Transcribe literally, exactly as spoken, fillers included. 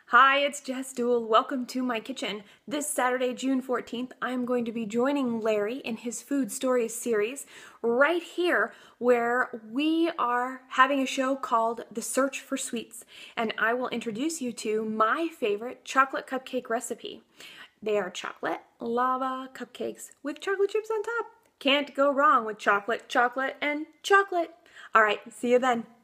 Hi, it's Jess Dewell. Welcome to my kitchen. This Saturday, June fourteenth, I'm going to be joining Larry in his Food Stories series right here where we are having a show called The Search for Sweets, and I will introduce you to my favorite chocolate cupcake recipe. They are chocolate lava cupcakes with chocolate chips on top. Can't go wrong with chocolate, chocolate, and chocolate. All right, see you then.